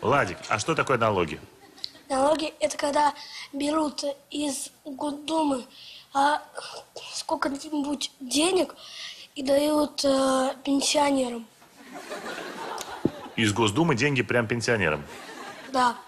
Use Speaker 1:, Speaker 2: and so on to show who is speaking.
Speaker 1: Ладик, а что такое налоги?
Speaker 2: Налоги – это когда берут из Госдумы сколько-нибудь денег и дают пенсионерам.
Speaker 1: Из Госдумы деньги прям пенсионерам?
Speaker 2: Да.